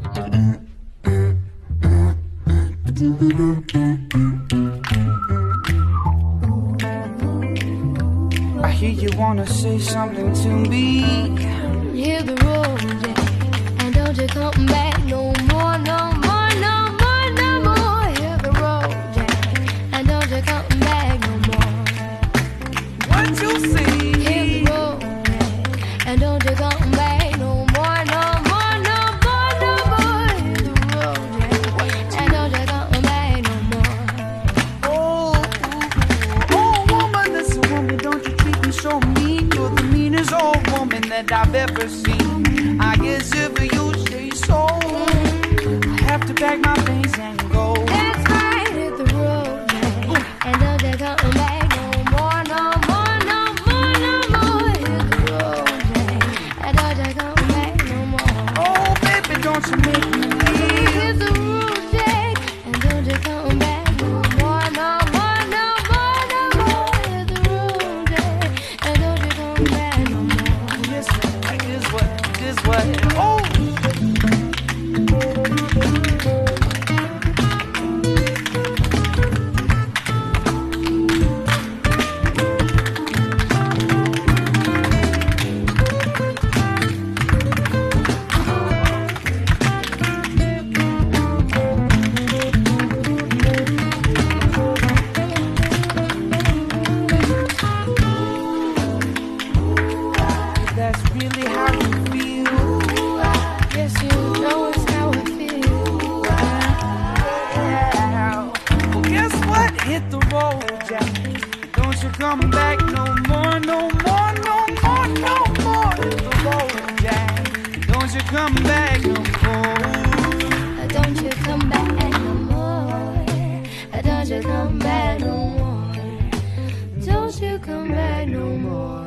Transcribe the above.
I hear you wanna say something to me. Hit the road, Jack, and don't you come back no more, no more, no more, no more. Hit the road, Jack, and don't you come back no more. What you say? Hit the road, Jack, and don't you come back no more, no more, no more, no more. Hit the road, Jack, and don't you come back no more. Oh, woman, listen, woman, don't you treat me so mean. You're the meanest old woman that I've ever seen. I guess if you say so, I have to pack my things and go. That's right, hit the road, Jack, and don't you come back no more, no more, no more, no more. Hit the road, Jack, and don't you come back no more. Oh, baby, don't you make me leave. Hit the road, Jack, and don't you come back no more, no more, no more, no more. Hit the road, Jack, and don't you come back no more. This what, oh. That's really how you feel. Yes, you know it's how I feel. Yeah. Well, guess what? Hit the road, Jack. Don't you come back no more, no more, no more, no more. Hit the road, Jack. Don't you come back no more. Don't you come back no more. Don't you come back no more. Don't you come back no more.